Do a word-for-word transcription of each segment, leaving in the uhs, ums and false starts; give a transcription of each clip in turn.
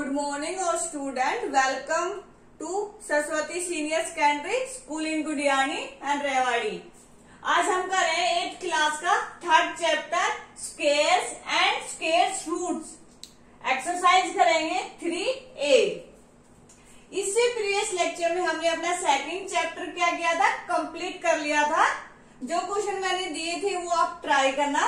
Good morning all student. Welcome to Saraswati senior secondary school in Gudiyani and Rewari. आज हम कर रहे हैं एट क्लास का third chapter squares and squares roots. Exercise करेंगे थ्री ए। इससे प्रीवियस लेक्चर में हमने अपना सेकंड चैप्टर क्या किया था, कंप्लीट कर लिया था। जो क्वेश्चन मैंने दिए थे वो आप ट्राई करना।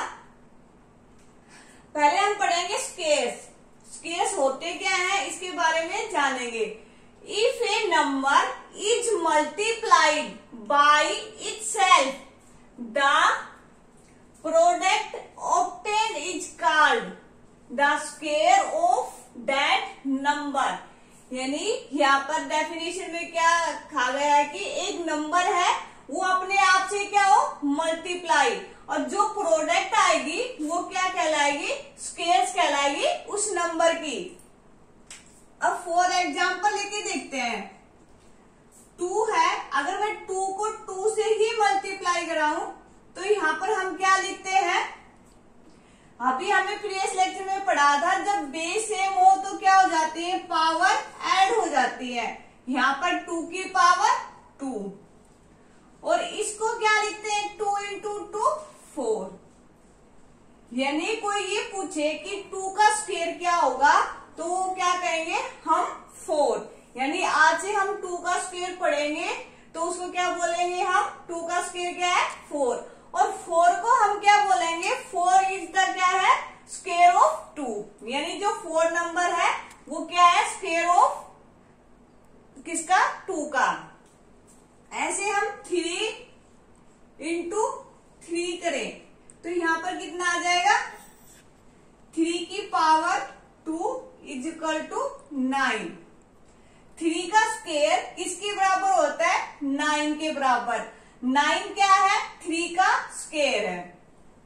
पहले हम पढ़ेंगे स्केयर्स। स्केयर्स होते क्या है इसके बारे में जानेंगे। If a number is multiplied by itself the product obtain is called the square of that number. यानी यहाँ पर डेफिनेशन में क्या कहा गया है कि एक नंबर है वो अपने आप से क्या हो, मल्टीप्लाई, और जो प्रोडक्ट आएगी वो क्या कहलाएगी, स्केयर्स कहलाएगी उस नंबर की। अब फॉर एग्जांपल लेके देखते हैं। टू है, अगर मैं टू को टू से ही मल्टीप्लाई कराऊं तो यहाँ पर हम क्या लिखते हैं, अभी हमें प्रीवियस लेक्चर में पढ़ा था जब बेस सेम हो तो क्या हो जाती है, पावर ऐड हो जाती है। यहाँ पर टू की पावर टू, और इसको क्या लिखते हैं, टू इंटू टू फोर। यानी कोई ये पूछे कि टू का स्क्वायर क्या होगा तो वो क्या कहेंगे हम, फोर। यानी आज से हम टू का स्क्वायर पढ़ेंगे तो उसको क्या बोलेंगे हम, टू का स्क्वायर क्या है, फोर। और फोर को हम क्या बोलेंगे, फोर इज द क्या है, स्क्वायर ऑफ टू। यानी जो फोर नंबर है वो क्या है, स्क्वायर ऑफ किसका, टू का। ऐसे हम थ्री इंटू थ्री करें तो यहाँ पर कितना आ जाएगा, थ्री की power two is equal to nine. Three का स्क्वायर किसके बराबर होता है, नाइन के बराबर। नाइन क्या है, थ्री का स्क्वायर है।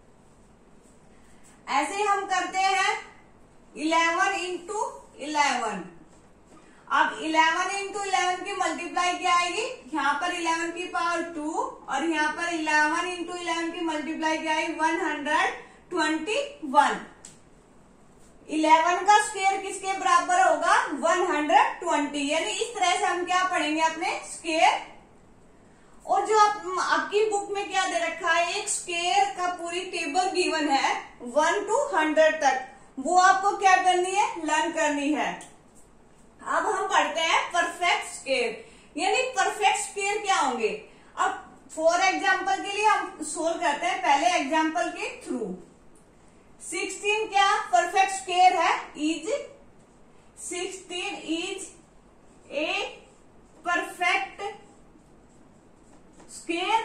ऐसे हम करते हैं इलेवन इंटू इलेवन। अब इलेवन इंटू इलेवन की मल्टीप्लाई क्या आएगी, यहाँ पर इलेवन की पावर टू, और यहाँ पर इलेवन इंटू इलेवन की मल्टीप्लाई क्या आएगी, one hundred twenty one. Eleven का स्क्वायर किसके बराबर होगा, वन हंड्रेड ट्वेंटी। यानी इस तरह से हम क्या पढ़ेंगे अपने स्क्वायर। और जो आप, आपकी बुक में क्या दे रखा है, एक स्क्वायर का पूरी टेबल गिवन है वन टू हंड्रेड तक, वो आपको क्या करनी है, लर्न करनी है। अब हम पढ़ते हैं परफेक्ट स्क्वायर। यानी परफेक्ट स्क्वायर क्या होंगे। अब फॉर एग्जांपल के लिए हम सोल्व करते हैं पहले एग्जांपल के थ्रू। सिक्सटीन क्या परफेक्ट स्क्वायर है, is sixteen is a perfect square.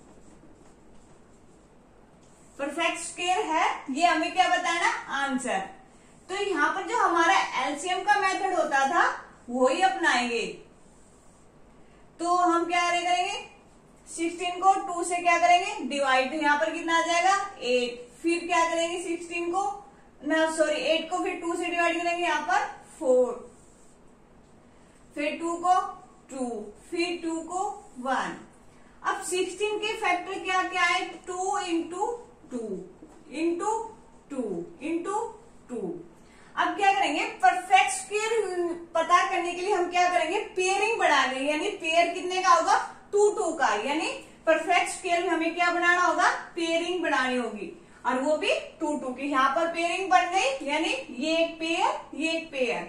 Perfect square है, ये हमें क्या बताना, आंसर। तो यहाँ पर जो हमारा एलसीएम का मेथड होता था वो ही अपनाएंगे। तो हम क्या करेंगे, सिक्सटीन को टू से क्या करेंगे, डिवाइड। तो यहाँ पर कितना आ जाएगा, एट। फिर क्या करेंगे, सिक्सटीन को ना सॉरी एट को फिर टू से डिवाइड करेंगे, यहाँ पर फोर। फिर टू को टू, फिर टू को वन। अब सिक्सटीन के फैक्टर क्या क्या है, two into two into two into two. अब क्या करेंगे, परफेक्ट स्क्वायर पता करने के लिए हम क्या करेंगे, पेयरिंग बनाएंगे। यानी पेयर कितने का होगा, टू टू का। यानी परफेक्ट स्क्वायर में हमें क्या बनाना होगा, पेयरिंग बनानी होगी, और वो भी टू टू की। यहाँ पर पेयरिंग बन गई, यानी ये एक पेयर, ये एक पेयर।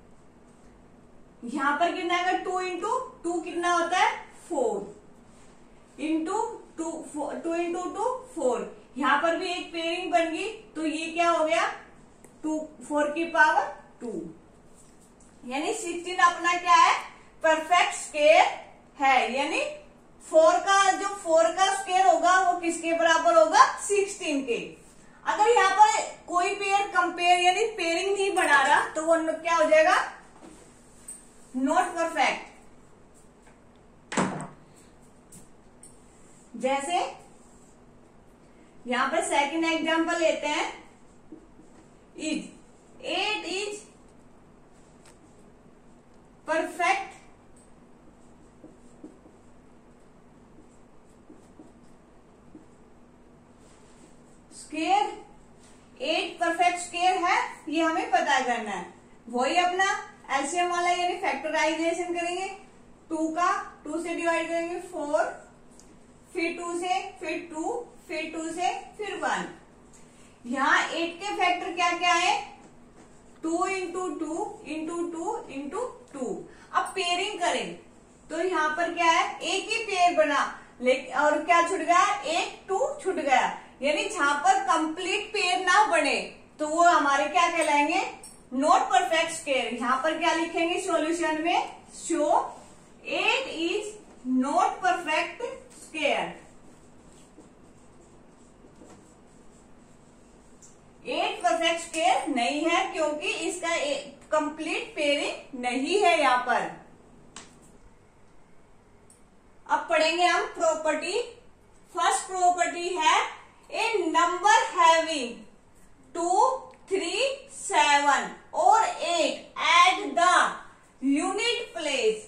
यहाँ पर कितना आएगा, टू इंटू टू कितना होता है, four into two, two into two four. यहाँ पर भी एक पेयरिंग बन गई, तो ये क्या हो गया, टू, फोर की पावर टू। यानी सिक्सटीन अपना क्या है, परफेक्ट स्क्वायर है। यानी फोर का जो फोर का स्क्वायर होगा वो किसके बराबर होगा, सिक्सटीन के। अगर यहाँ पर कोई पेयर कंपेयर यानी पेयरिंग नहीं बना रहा तो वो क्या हो जाएगा, नॉट परफेक्ट। जैसे यहाँ पर सेकंड एग्जांपल लेते हैं, is eight is perfect square. Eight perfect square है, ये हमें पता करना है। वही अपना बना, एलसीएम वाला यानी फैक्टराइजेशन करेंगे, टू का टू से डिवाइड करेंगे फोर, फिर टू से, फिर टू, फिर टू से, फिर वन। यहाँ एट के फैक्टर क्या क्या है, two into two into two into two. अब पेयरिंग करें तो यहाँ पर क्या है, एक ही पेयर बना, लेकिन और क्या छूट गया, एक टू छूट गया, यानी जहां पर कंप्लीट पेयर ना बने तो वो हमारे क्या कहलाएंगे, नॉट परफेक्ट स्क्वायर। यहाँ पर क्या लिखेंगे सॉल्यूशन में, so eight is not perfect square. Eight perfect square नहीं है क्योंकि इसका कंप्लीट पेयरिंग नहीं है यहाँ पर। अब पढ़ेंगे हम प्रॉपर्टी। फर्स्ट प्रॉपर्टी है a number having two, three, seven और eight at the unit place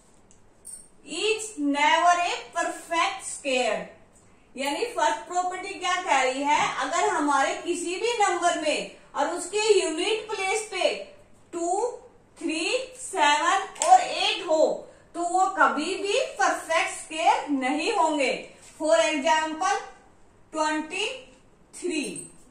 is never a perfect square. यानी फर्स्ट प्रॉपर्टी क्या कह रही है, अगर हमारे किसी भी नंबर में और उसके यूनिट प्लेस पे टू, थ्री, सेवन और एट हो तो वो कभी भी परफेक्ट स्क्वायर नहीं होंगे। For example twenty three,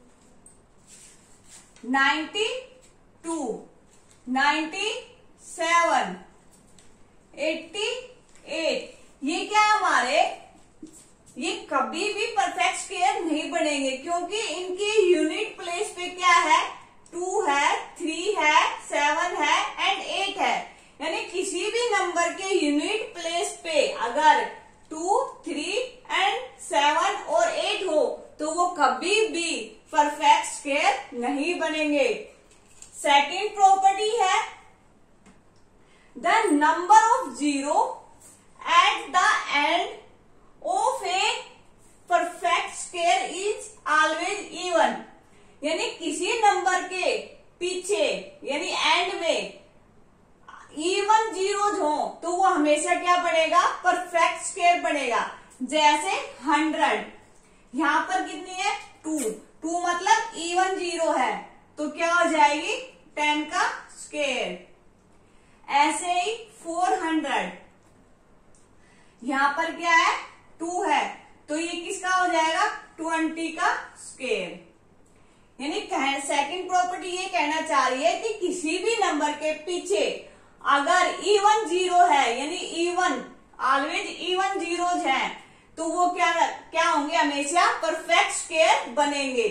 ninety two, ninety seven, eighty eight, ये क्या हमारे, ये कभी भी परफेक्ट स्क्वायर नहीं बनेंगे क्योंकि इनके यूनिट प्लेस पे क्या है, टू है, थ्री है, सेवन है एंड एट है। यानी किसी भी नंबर के यूनिट प्लेस पे अगर टू, थ्री एंड सेवन और एट हो तो वो कभी भी परफेक्ट स्क्वायर नहीं बनेंगे। सेकेंड प्रॉपर्टी है the number of zero at the end of a perfect square is always even. यानी किसी नंबर के पीछे यानी एंड में इवन जीरोज हो तो वो हमेशा क्या बनेगा, परफेक्ट स्क्वायर बनेगा। जैसे हंड्रेड, यहाँ पर कितनी है, टू, टू मतलब इवन जीरो है तो क्या हो जाएगी, टेन का स्क्वायर। ऐसे ही फोर हंड्रेड, यहाँ पर क्या है, टू है तो ये किसका हो जाएगा, ट्वेंटी का स्क्वायर। यानी सेकंड प्रॉपर्टी ये कहना चाह रही है कि किसी भी नंबर के पीछे अगर इवन जीरो है यानी इवन ऑलवेज इवन जीरोज हैं तो वो क्या क्या होंगे, हमेशा परफेक्ट स्क्वायर बनेंगे।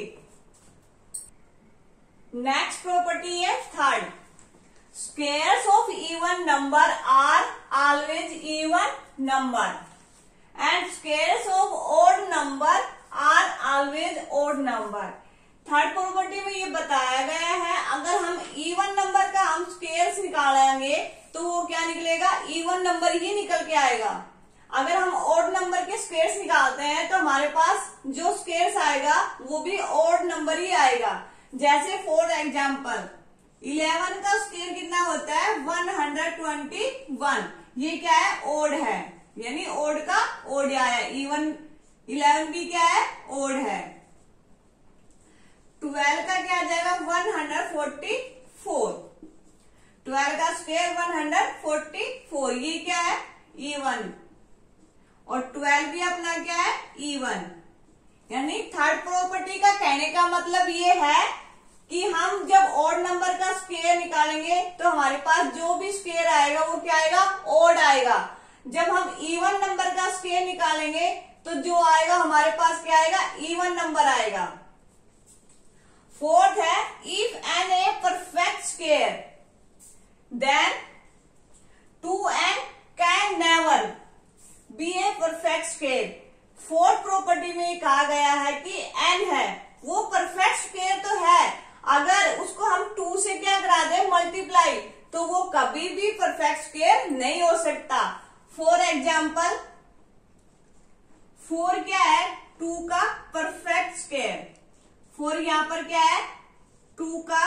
नेक्स्ट प्रॉपर्टी है third, squares of even number are always even number and squares of odd number are always odd number. Third property में ये बताया गया है अगर हम इवन नंबर का हम स्क्वायर्स निकालेंगे तो वो क्या निकलेगा, इवन नंबर ही निकल के आएगा। अगर हम ऑड नंबर के स्क्वायर्स निकालते हैं तो हमारे पास जो स्क्वायर्स आएगा वो भी ऑड नंबर ही आएगा। जैसे फॉर एग्जाम्पल इलेवन का स्क्वायर कितना होता है, वन हंड्रेड ट्वेंटी वन, ये क्या है, ऑड है, यानी ऑड का ऑड आया। इवन इलेवन भी क्या है, ऑड है। ट्वेल्व का क्या आ जाएगा, one hundred forty four, twelve का square one hundred forty four, ये क्या है, इवन। और ट्वेल्व भी अपना क्या है, इवन। यानी थर्ड प्रॉपर्टी का कहने का मतलब ये है कि हम जब ऑड नंबर का स्क्वायर निकालेंगे तो हमारे पास जो भी स्क्वायर आएगा वो क्या आएगा, ऑड आएगा। जब हम इवन नंबर का स्क्वायर निकालेंगे तो जो आएगा हमारे पास क्या आएगा, इवन नंबर आएगा। फोर्थ है if n a perfect square then two n can never be a perfect square. Fourth property में कहा गया है कि एन है वो परफेक्ट स्क्वायर तो है, अगर उसको हम टू से क्या करा दे, मल्टीप्लाई, तो वो कभी भी परफेक्ट स्क्वायर नहीं हो सकता। फॉर एग्जाम्पल फोर क्या है, टू का परफेक्ट स्क्वायर। फोर यहां पर क्या है, टू का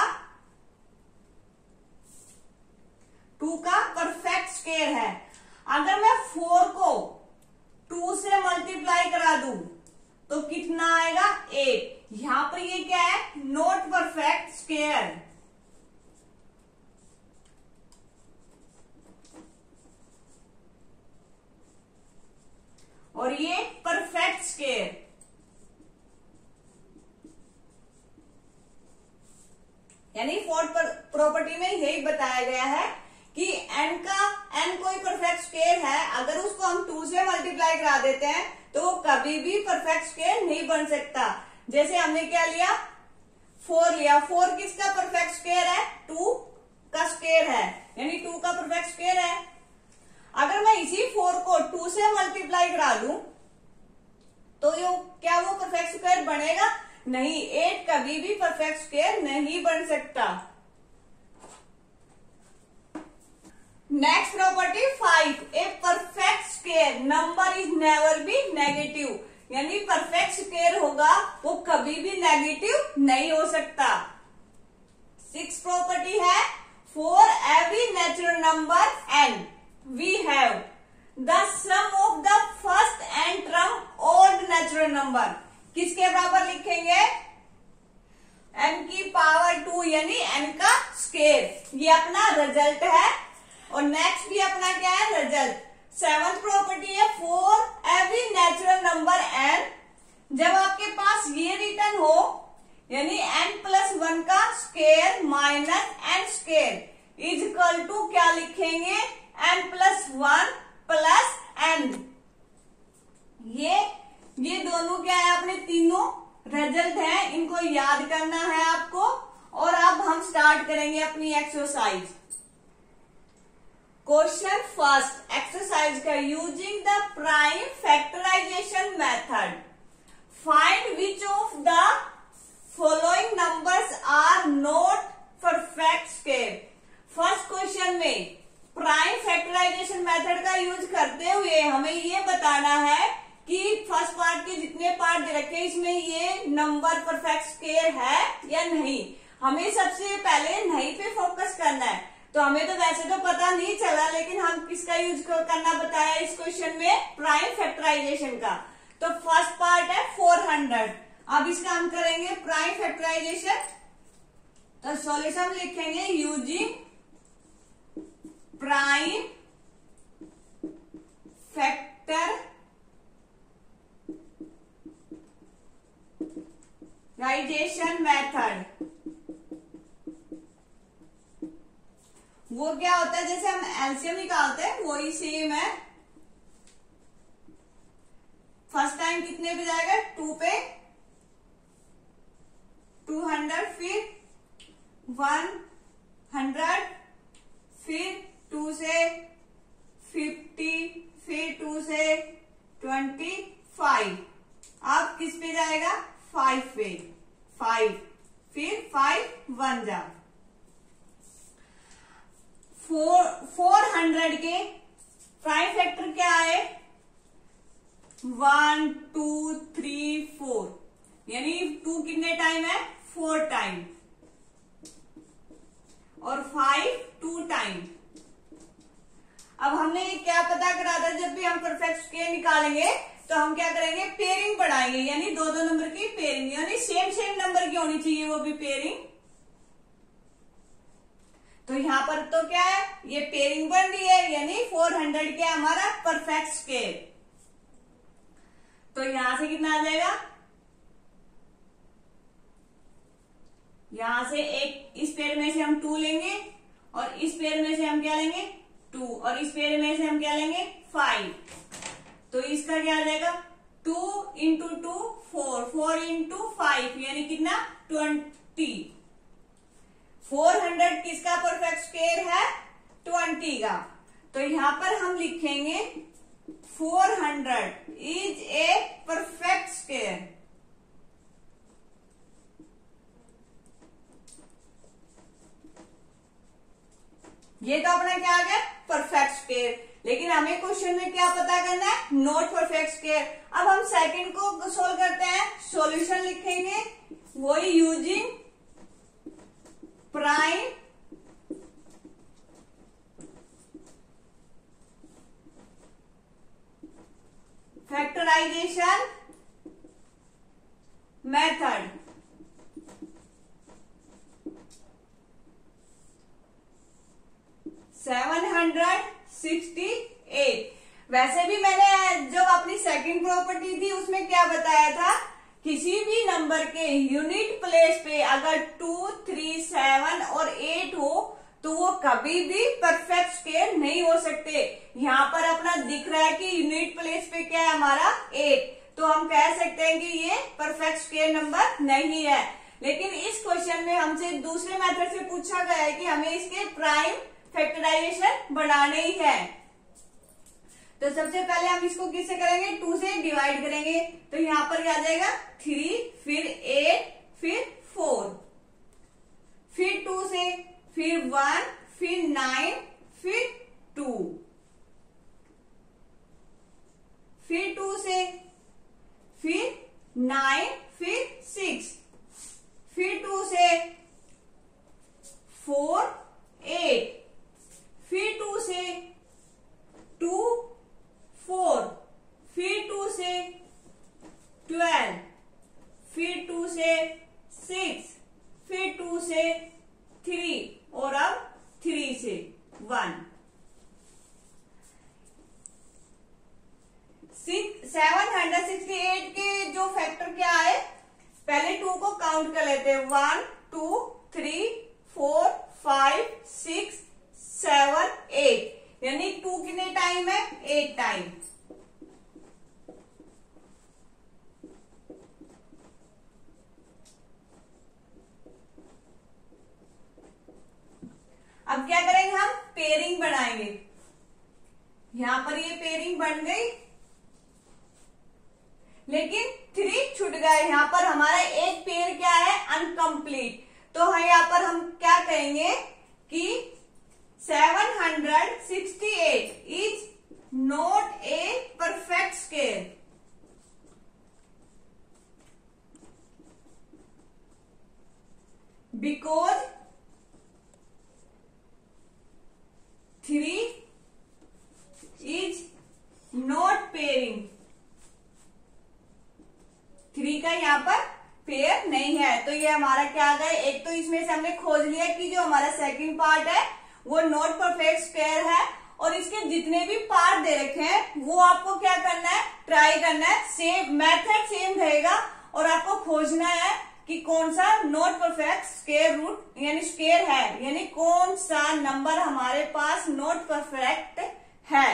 टू का परफेक्ट स्क्वायर है। अगर मैं फोर को टू से मल्टीप्लाई करा दूं तो कितना आएगा, एट। यहां पर ये क्या है, नॉट परफेक्ट स्क्वायर। और ये परफेक्ट स्क्वायर। यानी फोर्थ प्रॉपर्टी में यही बताया गया है कि n का n कोई परफेक्ट स्क्वायर है, अगर उसको हम टू से मल्टीप्लाई करा देते हैं तो वो कभी भी परफेक्ट स्क्वायर नहीं बन सकता। जैसे हमने क्या लिया, फोर लिया, फोर किसका परफेक्ट स्क्वायर है, टू का स्क्वायर है, यानी टू का परफेक्ट स्क्वायर है। अगर मैं इसी फोर को टू से मल्टीप्लाई करा दूं तो ये क्या वो परफेक्ट स्क्वायर बनेगा? नहीं, एट कभी भी परफेक्ट स्क्वायर नहीं बन सकता। Next property five, a perfect square number is never be negative, यानी परफेक्ट स्क्वायर होगा वो कभी भी नेगेटिव नहीं हो सकता। सिक्स प्रॉपर्टी है, for every natural number n we have the sum of the first n term old natural number. किसके बराबर लिखेंगे? एन की पावर टू, यानी एन का स्क्वायर। ये अपना रिजल्ट है। और नेक्स्ट भी अपना क्या है? रिजल्ट। सेवंथ प्रॉपर्टी है, for every natural number n, जब आपके पास ये रिटर्न हो, यानी एन प्लस वन का square minus n square is equal to क्या लिखेंगे? N plus one plus n. ये ये दोनों क्या है? अपने तीनों रिजल्ट हैं, इनको याद करना है आपको। और अब हम स्टार्ट करेंगे अपनी एक्सरसाइज। क्वेश्चन फर्स्ट एक्सरसाइज का, using the prime factorization method find which of the following numbers are not perfect square. First question में प्राइम फैक्टराइजेशन मेथड का यूज करते हुए हमें ये बताना है कि फर्स्ट पार्ट के जितने पार्ट दे रखे हैं इसमें ये नंबर परफेक्ट स्क्वायर है या नहीं। हमें सबसे पहले नहीं पे फोकस करना है। तो हमें तो वैसे तो पता नहीं चला, लेकिन हम किसका यूज करना बताया इस क्वेश्चन में? प्राइम फैक्टराइजेशन का। तो फर्स्ट पार्ट है फोर हंड्रेड। अब इसका हम करेंगे प्राइम फैक्टराइजेशन। तो सॉल्यूशन लिखेंगे using prime factorization method. वो क्या होता है? जैसे हम एलसीएम निकालते हैं वही सेम है। फर्स्ट टाइम कितने पे जाएगा? टू पे, टू हंड्रेड, फिर वन हंड्रेड, फिर टू से फिफ्टी, फिर टू से ट्वेंटी फाइव। अब किस पे जाएगा? फाइव पे, फाइव, फिर फाइव वन जा। फोर फोर हंड्रेड के प्राइम फैक्टर क्या है? वन टू थ्री फोर, यानी टू कितने टाइम है? फोर टाइम, और फाइव टू टाइम। अब हमने ये क्या पता करा था? जब भी हम परफेक्ट स्क्वायर निकालेंगे तो हम क्या करेंगे? पेयरिंग बढ़ाएंगे, यानी दो दो नंबर की पेयरिंग, यानी सेम सेम नंबर की होनी चाहिए वो भी पेयरिंग। तो यहां पर तो क्या है? ये पेयरिंग बन रही है, यानी फोर हंड्रेड क्या हमारा परफेक्ट स्क्वायर। तो यहां से कितना आ जाएगा? यहां से एक, इस पेयर में से हम टू लेंगे, और इस पेयर में से हम क्या लेंगे? टू, और इस पेयर में से हम क्या लेंगे? फाइव। तो इसका क्या आ जाएगा? Two into two four, four into five, यानी कितना? ट्वेंटी। फोर हंड्रेड किसका परफेक्ट स्क्वायर है? ट्वेंटी का। तो यहां पर हम लिखेंगे four hundred is a perfect square. ये तो अपना क्या आ गया? Perfect square. लेकिन हमें क्वेश्चन में क्या पता करना है? Not perfect square. अब हम सेकंड को सोल्व करते हैं। सॉल्यूशन लिखेंगे वही using prime factorization method. Seven hundred sixty eight. वैसे भी मैंने जब अपनी सेकंड प्रॉपर्टी थी उसमें क्या बताया था, किसी भी नंबर के यूनिट प्लेस पे अगर टू, थ्री, सेवन और एट हो तो वो कभी भी परफेक्ट स्क्वायर नहीं हो सकते। यहाँ पर अपना दिख रहा है कि यूनिट प्लेस पे क्या है हमारा एट, तो हम कह सकते हैं कि ये परफेक्ट स्क्वायर नंबर नहीं है। लेकिन इस क्वेश्चन में हमसे दूसरे मेथड से पूछा गया है कि हमें इसके प्राइम फैक्टराइजेशन बनाने ही है। तो सबसे पहले हम इसको किससे करेंगे, टू से डिवाइड करेंगे। तो यहाँ पर क्या आ जाएगा, थ्री, फिर एट, फिर फोर, फिर टू से, फिर वन, फिर नाइन, फिर टू, फिर टू से, फिर नाइन, फिर सिक्स, फिर टू से फोर, एट, फिर टू से टू, फोर, फिर टू से ट्वेल्व, फिर टू से सिक्स, फिर टू से थ्री और अब थ्री से one. Seven hundred sixty eight के जो फैक्टर क्या है, पहले टू को काउंट कर लेते हैं, one, two, three, four, five, six, seven, eight, यानी टू कितने टाइम है, एट टाइम। अब क्या करेंगे, हम पेयरिंग बनाएंगे। यहां पर ये पेयरिंग बन गई, लेकिन थ्री छूट गया। यहां पर हमारा एक पेयर क्या है, अनकंप्लीट। तो यहां पर हम क्या कहेंगे कि seven hundred sixty eight is not a perfect square, because three is not pairing. Three का यहाँ पर पेयर नहीं है। तो ये हमारा क्या आ गया, एक तो इसमें से हमने खोज लिया कि जो हमारा सेकंड पार्ट है वो नॉट परफेक्ट स्क्वायर है, और इसके जितने भी पार्ट दे रखे हैं वो आपको क्या करना है, ट्राई करना है। सेम मेथड सेम रहेगा और आपको खोजना है कि कौन सा नॉट परफेक्ट स्क्वायर रूट यानी स्क्वायर है, यानी कौन सा नंबर हमारे पास नॉट परफेक्ट है।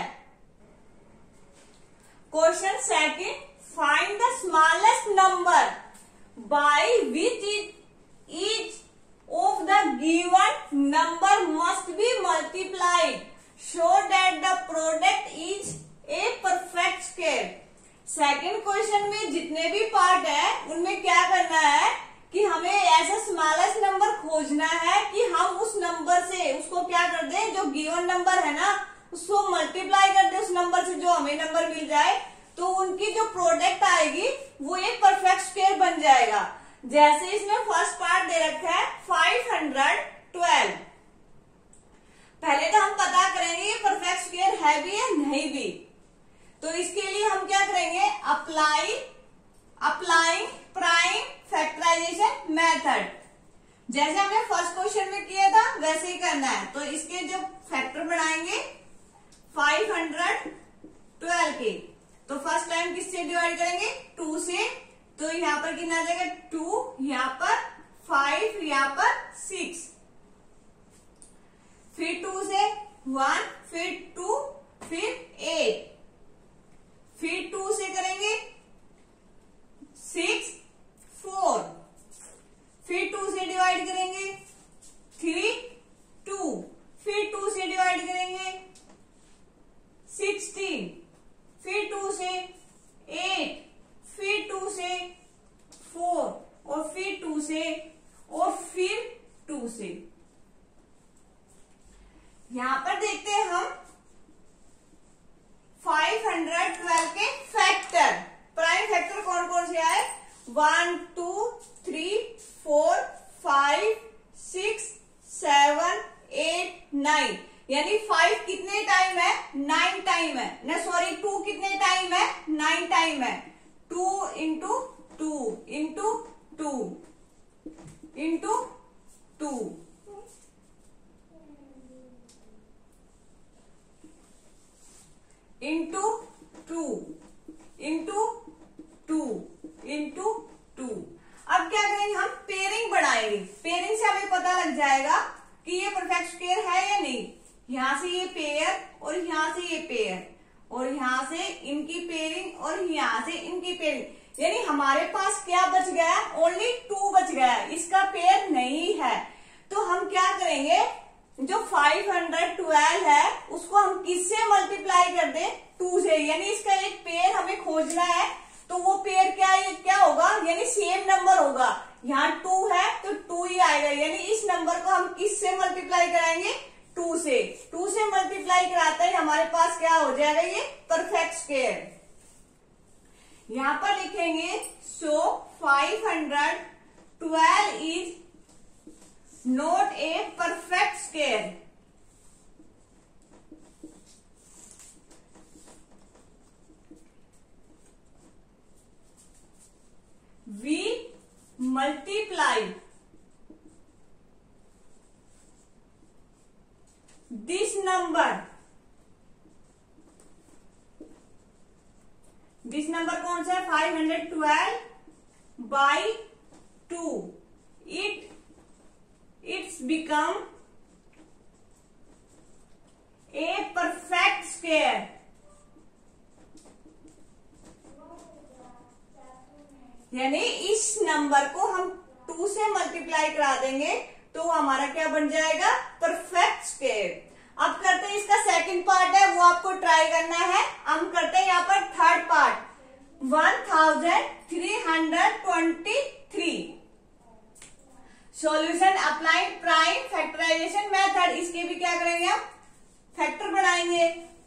Question second, find the smallest number by which each of the given number must be multiplied so that the product is a perfect square। Second question में जितने भी पार्ट है उनमें क्या करना है कि हमें ऐसा स्मॉलेस्ट नंबर खोजना है कि हम उस नंबर से उसको क्या कर दें, जो गिवन नंबर है ना उसको मल्टीप्लाई कर दे उस नंबर से, जो हमें नंबर मिल जाए, तो उनकी जो प्रोडक्ट आएगी वो एक परफेक्ट स्क्वायर बन जाएगा। जैसे इसमें फर्स्ट पार्ट दे रखा है फाइव हंड्रेड ट्वेल्व। पहले तो हम पता करेंगे ये परफेक्ट स्क्वायर है भी या नहीं भी। तो इसके लिए हम क्या करेंगे, apply applying prime factorization method. जैसे हमने फर्स्ट क्वेश्चन में किया था वैसे ही करना है। तो इसके जो फैक्टर बनाएंगे फाइव हंड्रेड ट्वेल्व के, तो फर्स्ट टाइम किससे डिवाइड करेंगे, टू से। तो यहाँ पर कितना आ जाएगा, टू, यहाँ पर फाइव, यहाँ पर सिक्स, फिर टू से वन, फिर टू, फिर एट, फिर टू से करेंगे सिक्स, फोर, फिर टू से डिवाइड करेंगे थ्री, टू, फिर टू से डिवाइड करेंगे सिक्सटीन, फिर टू से एट, फिर टू से फोर, और फिर टू से, और फिर टू से। यहां पर देखते हैं हम फाइव हंड्रेड ट्वेल्व के फैक्टर, प्राइम फैक्टर कौन कौन से आए, one, two, three, four, five, six, seven, eight, nine. यानी फाइव कितने टाइम है, नाइन टाइम है ना, सॉरी टू कितने टाइम है, नाइन टाइम है। Two into two into two into two, into यहां से ये पेयर और यहां से ये पेयर और यहां से इनकी पेयरिंग और यहां से इनकी पेयरिंग, यानी हमारे पास क्या बच गया? ओनली टू बच गया, इसका पेयर नहीं है। तो हम क्या करेंगे, जो फाइव हंड्रेड ट्वेल्व है उसको हम किससे मल्टीप्लाई कर दें? टू से, यानी इसका एक पेयर हमें खोजना है। तो वो पेयर क्या है, क्या होगा, यानी सेम नंबर होगा। यहाँ टू है तो टू ही आएगा, यानी इस नंबर को हम किससे मल्टीप्लाई कराएंगे? टू से। टू से मल्टीप्लाई कराते ही हमारे पास क्या हो जाएगा? ये परफेक्ट स्क्वायर। यहां पर लिखेंगे so five hundred twelve is not a perfect square. We multiply this number, this number कौन सा है? Five hundred twelve by two, it it's become a perfect square। यानी इस नंबर को हम टू से मल्टीप्लाई करा देंगे तो हमारा क्या बन जाएगा? Perfect square. अब करते हैं इसका सेकंड पार्ट है, वो आपको ट्राई करना है। हम करते हैं यहाँ पर third part, one thousand three hundred twenty three. Solution applying prime factorization method. इसके भी क्या करेंगे हम? फैक्टर बनाएंगे।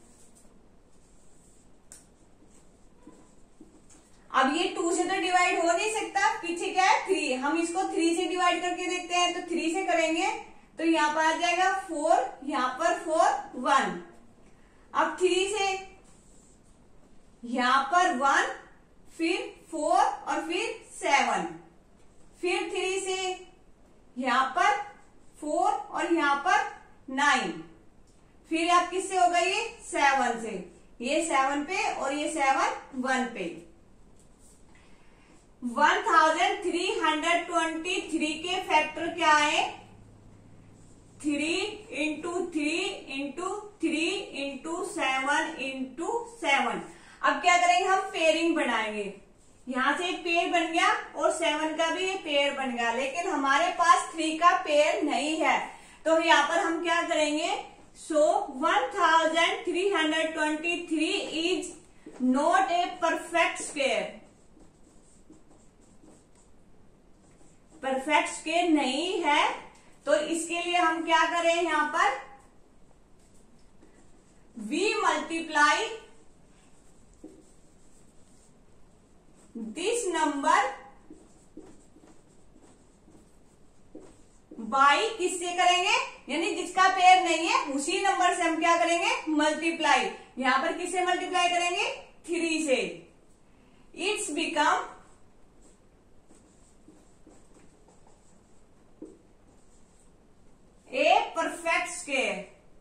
अब ये टू से तो डिवाइड हो नहीं सकता, पीछे क्या है? थ्री। हम इसको थ्री से डिवाइड करके देखते हैं, तो थ्री से करेंगे तो यहाँ पर आ जाएगा फोर, यहाँ पर फोर, वन। अब थ्री से यहाँ पर वन, फिर फोर और फिर सेवन, फिर थ्री से यहाँ पर फोर और यहाँ पर नाइन, फिर आप किससे होगा? ये सेवन से, ये सेवन पे और ये सेवन वन पे। One thousand three hundred twenty three के फैक्टर क्या है? Three into three into three into seven into seven. अब क्या करेंगे? हम पेयरिंग बनाएंगे। यहां से एक पेयर बन गया और सेवन का भी ये पेयर बन गया, लेकिन हमारे पास थ्री का पेयर नहीं है। तो यहाँ पर हम क्या करेंगे? So one thousand three hundred twenty three is not a perfect square. Perfect square नहीं है, तो इसके लिए हम क्या करें? यहां पर v multiply this number by किससे करेंगे? यानी जिसका पेयर नहीं है उसी नंबर से हम क्या करेंगे? मल्टीप्लाई। यहां पर किससे मल्टीप्लाई करेंगे? थ्री से। It's become a perfect square.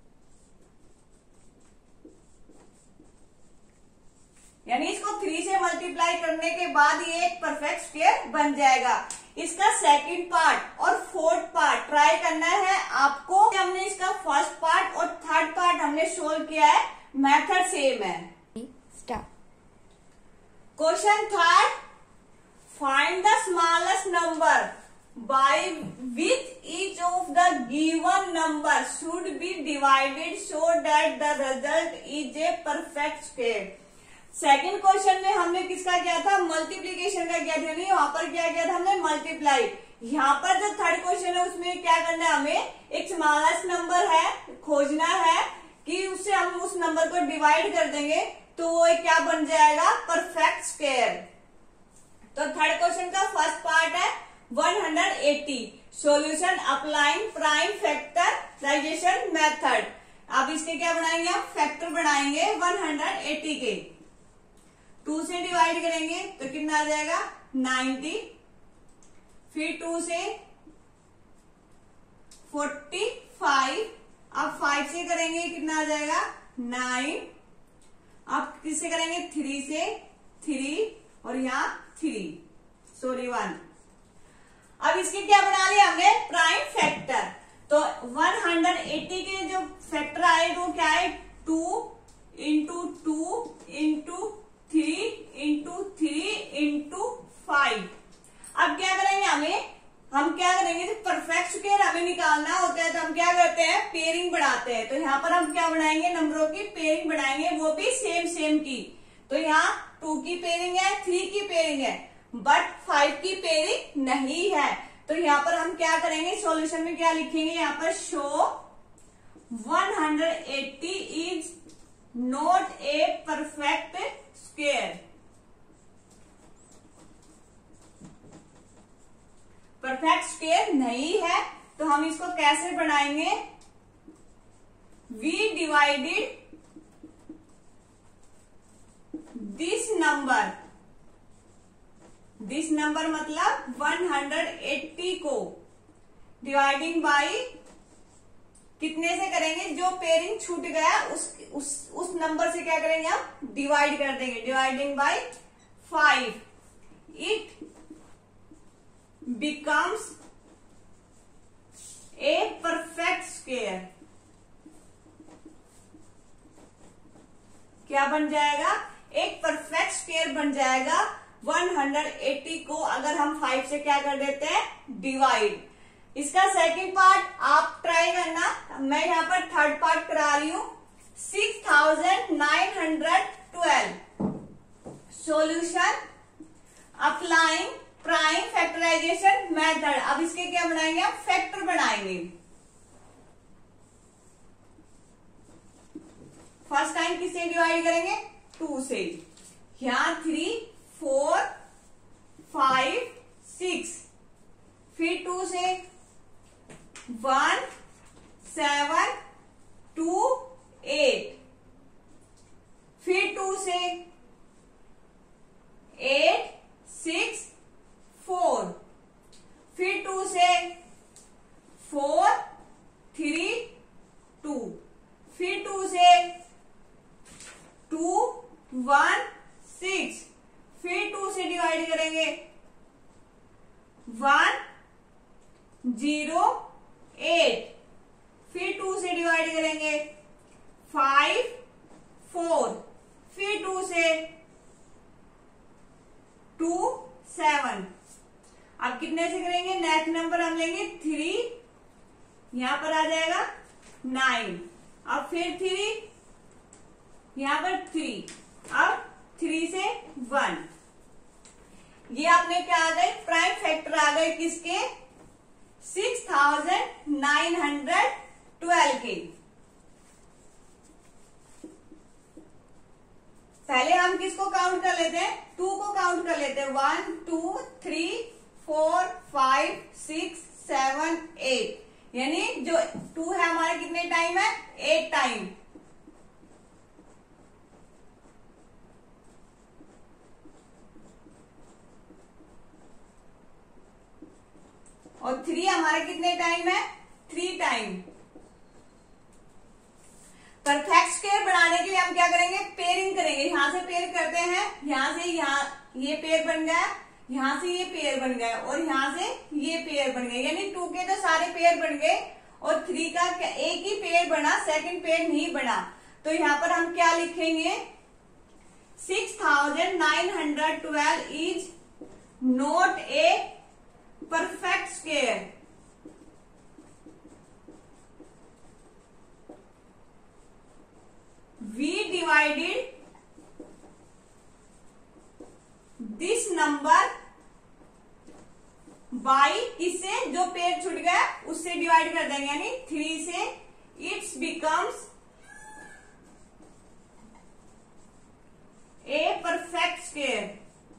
यानी इसको थ्री से मल्टीप्लाई करने के बाद ये एक परफेक्ट स्क्वायर बन जाएगा। इसका सेकंड पार्ट और फोर्थ पार्ट ट्राई करना है आपको। हमने इसका फर्स्ट पार्ट और थर्ड पार्ट हमने सोल्व किया है, मेथड सेम है। Question third, find the smallest number by which each of the given number should be divided so that the result is a perfect square। Second question में हमने किसका किया था? Multiplication का किया था। नहीं, वहां पर क्या किया था हमने? मल्टीप्लाई। यहाँ पर जो थर्ड क्वेश्चन है उसमें क्या करना है? हमें एक स्मॉलेस्ट नंबर है खोजना है कि उससे हम उस नंबर को डिवाइड कर देंगे तो वो क्या बन जाएगा? Perfect square. तो थर्ड क्वेश्चन का फर्स्ट पार्ट है one hundred eighty. Solution applying prime factorization method. अब इसके क्या बनाएंगे? हम फैक्टर बनाएंगे वन हंड्रेड एटी के। टू से डिवाइड करेंगे तो कितना आ जाएगा? नाइन्टी। फिर टू से फोर्टी फाइव। अब फाइव से करेंगे कितना आ जाएगा? नाइन। अब किससे करेंगे? थ्री से थ्री और यहाँ थ्री, सॉरी वन। अब इसके क्या बना लिया हमने? Prime factor. तो वन हंड्रेड एट्टी के जो फैक्टर आए वो क्या है, two into two into three into three into five. अब क्या करेंगे, हमें हम क्या करेंगे, जो परफेक्ट स्क्वायर हमें निकालना होता है तो हम क्या करते हैं, पेयरिंग बढ़ाते हैं। तो यहाँ पर हम क्या बनाएंगे, नंबरों की पेयरिंग बनाएंगे, वो भी सेम सेम की। तो यहाँ टू की पेयरिंग है, थ्री की पेयरिंग है, बट फाइव की पेयरिंग नहीं है। तो यहाँ पर हम क्या करेंगे, सॉल्यूशन में क्या लिखेंगे, यहाँ पर so one hundred eighty is not a perfect square. Perfect square नहीं है, तो हम इसको कैसे बनाएंगे, we divided this number, this number मतलब वन हंड्रेड एट्टी को डिवाइडिंग बाई कितने से करेंगे, जो पेयरिंग छूट गया उस उस उस नंबर से क्या करेंगे, हम डिवाइड कर देंगे, dividing by five. It becomes a perfect square। क्या बन जाएगा, एक परफेक्ट स्क्वायर बन जाएगा वन हंड्रेड एट्टी को अगर हम फाइव से क्या कर देते हैं, डिवाइड। इसका सेकंड पार्ट आप ट्राई करना, मैं यहाँ पर थर्ड पार्ट करा रही हूं। Six thousand nine hundred twelve solution applying prime factorization method. अब इसके क्या बनाएंगे, हम फैक्टर बनाएंगे। फर्स्ट टाइम किससे डिवाइड करेंगे, टू से। यहां थ्री फोर फाइव सिक्स, फिर टू से वन सेवन टू एट, फिर टू से एट सिक्स फोर, फिर टू से फोर थ्री टू, फिर टू से टू वन सिक्स, फिर टू से डिवाइड करेंगे वन जीरो एट, फिर टू से डिवाइड करेंगे फाइव फोर, फिर टू से टू सेवन। अब कितने से करेंगे, नेक्स्ट नंबर हम लेंगे थ्री, यहां पर आ जाएगा नाइन, अब फिर थ्री, यहां पर थ्री, अब थ्री से वन। ये आपने क्या आ गए, प्राइम फैक्टर आ गए किसके, six thousand nine hundred twelve के। पहले हम किसको काउंट कर लेते हैं, टू को काउंट कर लेते हैं, one two three four five six seven eight, यानी जो टू है हमारे कितने टाइम है, एट टाइम। और थ्री हमारे कितने टाइम है, थ्री टाइम। परफेक्ट स्क्वायर बनाने के लिए हम क्या करेंगे, पेयरिंग करेंगे। यहां से पेयर करते हैं, यहां से यहाँ ये पेयर बन गया, यहां से ये पेयर बन गया, और यहां से ये पेयर बन गए, यानी टू के तो सारे पेयर बन गए और थ्री का एक ही पेयर बना, सेकंड पेयर नहीं बना। तो यहाँ पर हम क्या लिखेंगे, six thousand nine hundred twelve is not a perfect square. We divided this number by किससे, जो पेयर छूट गया उससे डिवाइड कर देंगे, यानी थ्री से। It's becomes a perfect square.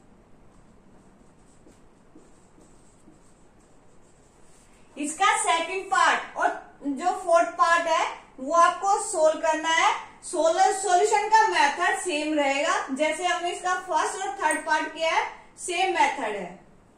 इसका सेकंड पार्ट और जो फोर्थ पार्ट है वो आपको सोल्व करना है। सोलर सॉल्यूशन का मेथड सेम रहेगा, जैसे हमने इसका फर्स्ट और थर्ड पार्ट किया है, सेम मेथड है।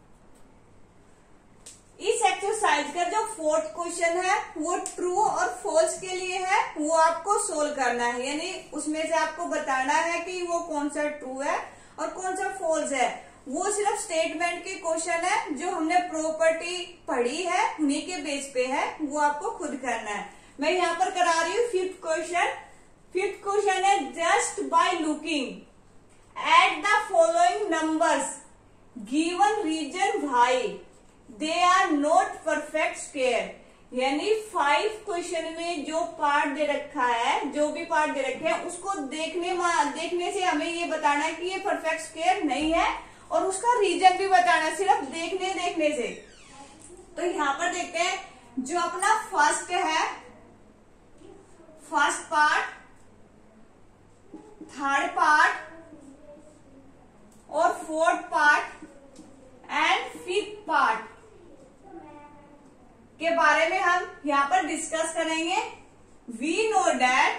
इस एक्सरसाइज का जो फोर्थ क्वेश्चन है वो ट्रू और फॉल्स के लिए है, वो आपको सोल्व करना है, यानी उसमें से आपको बताना है कि वो कौन सा ट्रू है और कौन सा फॉल्स है। वो सिर्फ स्टेटमेंट के क्वेश्चन है, जो हमने प्रॉपर्टी पढ़ी है उन्हीं के बेस पे है, वो आपको खुद करना है। मैं यहाँ पर करा रही हूँ फिफ्थ क्वेश्चन। फिफ्थ क्वेश्चन है just by looking at the following numbers given reason why they are not perfect square. यानी फाइव क्वेश्चन में जो पार्ट दे रखा है, जो भी पार्ट दे रखे हैं, उसको देखने देखने से हमें ये बताना है कि ये परफेक्ट स्क्वायर नहीं है, और उसका रीजन भी बताना है, सिर्फ देखने देखने से। तो यहाँ पर देखते हैं, जो अपना फर्स्ट है, फर्स्ट पार्ट, थर्ड पार्ट और fourth part and fifth part के बारे में हम यहाँ पर डिस्कस करेंगे। We know that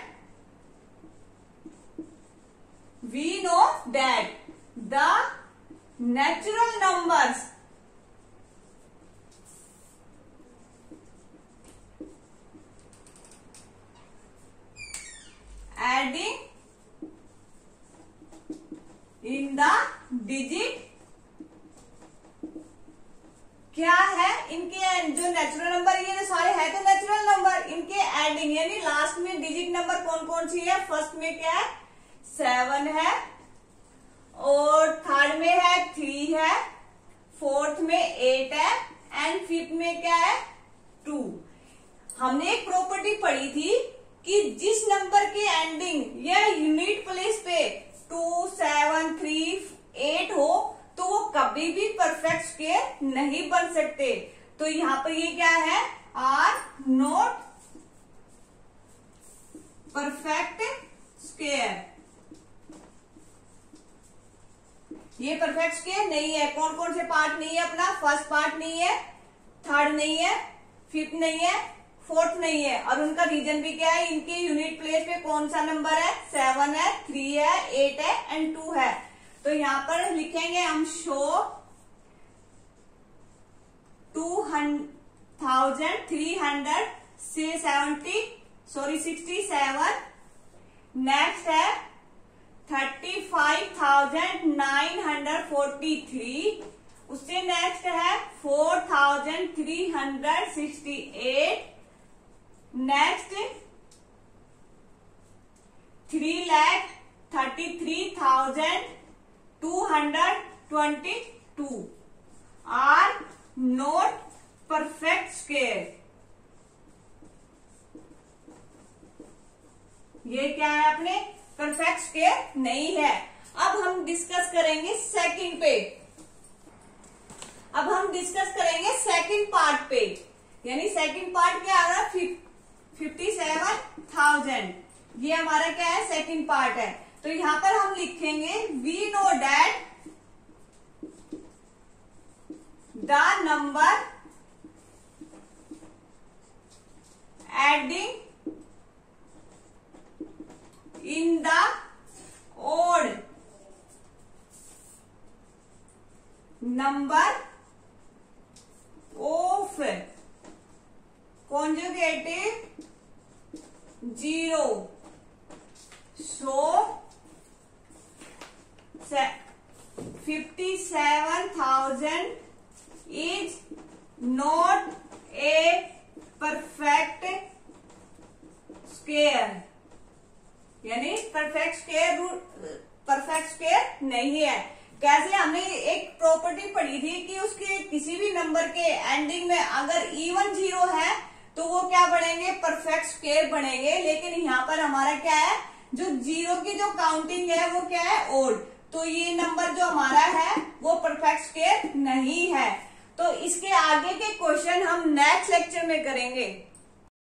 we know that the natural numbers ending in the digit क्या है, इनके जो नेचुरल नंबर, ये सारे है तो नेचुरल नंबर, इनके एडिंग यानी लास्ट में डिजिट नंबर कौन कौन सी है। फर्स्ट में क्या है, सेवन है, और थर्ड में है थ्री है, फोर्थ में एट है, एंड फिफ्थ में क्या है, टू। हमने एक प्रॉपर्टी पढ़ी थी कि जिस नंबर की एंडिंग या यूनिट प्लेस पे टू, सेवन, थ्री, एट हो तो वो कभी भी परफेक्ट स्क्वायर नहीं बन सकते। तो यहाँ पर ये क्या है, आर नॉट परफेक्ट स्क्वायर, ये परफेक्ट स्क्वायर नहीं है। कौन कौन से पार्ट नहीं है अपना, फर्स्ट पार्ट नहीं है, थर्ड नहीं है, फिफ्थ नहीं है, फोर्थ नहीं है, और उनका रीजन भी क्या है, इनके यूनिट प्लेस पे कौन सा नंबर है, सेवन है, थ्री है, एट है एंड टू है। तो यहाँ पर लिखेंगे हम so two thousand three hundred से seventy sorry sixty seven. Next है thirty five thousand nine hundred forty three. उससे नेक्स्ट है four thousand three hundred sixty eight. Next three lakh thirty three thousand two hundred twenty two are not perfect square. ये क्या है अपने, perfect square नहीं है। अब हम डिस्कस करेंगे सेकंड पे, अब हम डिस्कस करेंगे सेकंड पार्ट पे। यानी सेकंड पार्ट क्या आ रहा है, फिफ्टी सेवन थाउजेंड, ये हमारा क्या है, सेकंड पार्ट है। तो यहां पर हम लिखेंगे we know that the number ending in the odd number of conjugative zero so fifty seven thousand is not a perfect square. यानी परफेक्ट स्क्वायर परफेक्ट स्क्वायर नहीं है। कैसे, हमने एक प्रॉपर्टी पढ़ी थी कि उसके किसी भी नंबर के एंडिंग में अगर इवन जीरो है तो वो क्या बनेंगे, परफेक्ट स्क्वायर बनेंगे। लेकिन यहाँ पर हमारा क्या है, जो जीरो की जो काउंटिंग है वो क्या है, ओड। तो ये नंबर जो हमारा है वो परफेक्ट स्क्वायर नहीं है। तो इसके आगे के क्वेश्चन हम नेक्स्ट लेक्चर में करेंगे।